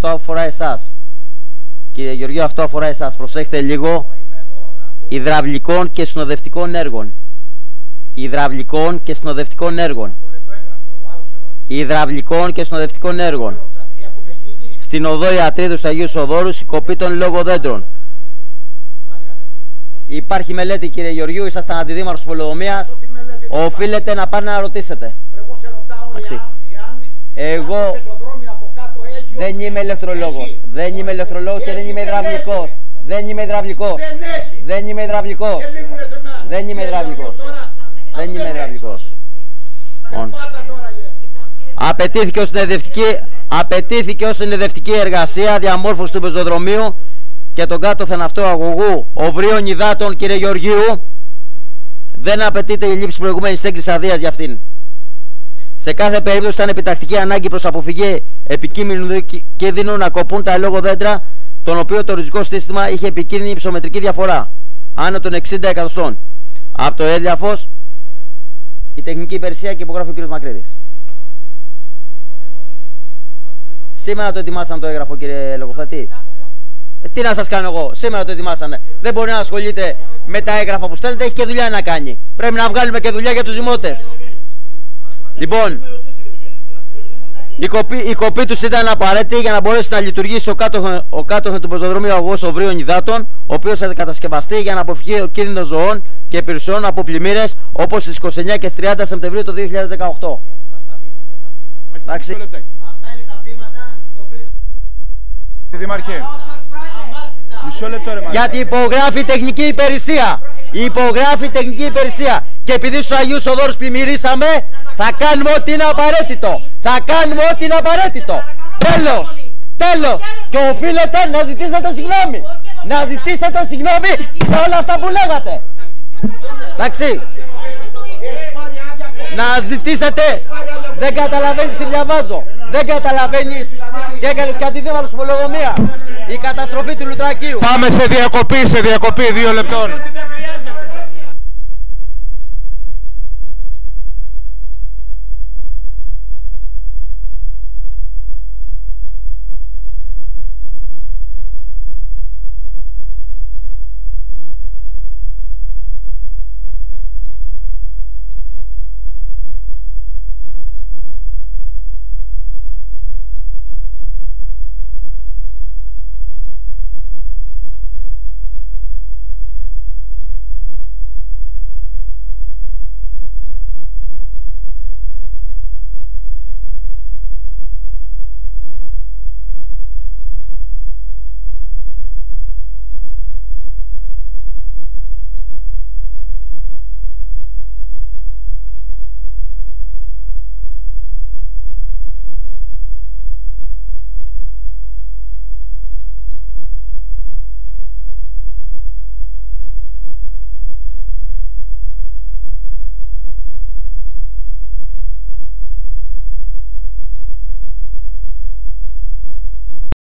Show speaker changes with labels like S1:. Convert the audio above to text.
S1: Αυτό αφορά εσάς. Κύριε Γεωργίου, αυτό αφορά εσάς. Προσέχετε λίγο. Υδραυλικών και συνοδευτικών έργων. Υδραυλικών και συνοδευτικών έργων. Υδραυλικών και συνοδευτικών έργων. Στην οδό Ιατρίδου του Αγίου Σοδόρου, η κοπή των λογοδέντρων. Υπάρχει μελέτη, κύριε Γεωργίου, ήσασταν αντιδήμαρχος της Πολεοδομίας. Οφείλετε να πάνε να ρωτήσετε. Εγώ δεν είμαι ηλεκτρολόγος. Δεν είμαι ηλεκτρολόγος και δεν είμαι υδραυλικός. Δεν είμαι υδραυλικός. Δεν είμαι υδραυλικός. Δεν είμαι υδραυλικός. Δεν είμαι υδραυλικός. Απαιτήθηκε ως συνεδευτική εργασία διαμόρφωση του πεζοδρομίου και τον κάτωθεν αυτού αγωγού οβρίων υδάτων, κύριε Γεωργίου. Δεν απαιτείται η λήψη προηγούμενης έγκρισης αδείας για αυτήν. Σε κάθε περίπτωση ήταν επιτακτική ανάγκη προς αποφυγή επικίνδυνου κίνδυνου να κοπούν τα ελόγω δέντρα, τον οποίο το ριζικό σύστημα είχε επικίνδυνη υψομετρική διαφορά άνω των 60 εκατοστών. Από το έδιαφος, η τεχνική υπηρεσία και υπογράφει ο κ. Μακρύδης. Σήμερα το ετοιμάσαν το έγγραφο, κύριε Λογοθετή. Τι να σας κάνω εγώ, σήμερα το ετοιμάσανε. Δεν μπορεί να ασχολείται με τα έγγραφα που στέλνετε, έχει και δουλειά να κάνει. Πρέπει να βγάλουμε και δουλειά για τους δημότες. Λοιπόν, η κοπή τους ήταν απαραίτητη για να μπορέσει να λειτουργήσει ο κάτωθεν του πεζοδρομίου αγωγός οβρίων υδάτων, ο οποίος θα κατασκευαστεί για να αποφυγεί ο κίνδυνος ζωών και υπηρεσιών από πλημμύρες, όπως στις 29 και 30 Σεπτεμβρίου του 2018. Εντάξει.
S2: Αυτά είναι τα πείματα και οφείλεται.
S3: Δημάρχε, μισό λεπτό ρε.
S1: Γιατί υπογράφει τεχνική υπηρεσία. Υπογράφει τεχνική υπηρεσία. Και επειδή στους Αγίους Οδόρους πλημμυρίσαμε, θα κάνουμε ό,τι είναι απαραίτητο. Θα κάνουμε ό,τι είναι απαραίτητο. Τέλος. Τέλος. Και οφείλετε να ζητήσετε συγγνώμη. Να ζητήσετε συγγνώμη για όλα αυτά που λέγατε. Εντάξει. Να ζητήσετε. Δεν καταλαβαίνεις τι διαβάζω. Δεν καταλαβαίνεις. Και έκανες κάτι δήμαρχος της Πολεοδομίας. Η καταστροφή του Λουτρακίου.
S3: Πάμε σε διακοπή 2 λεπτών.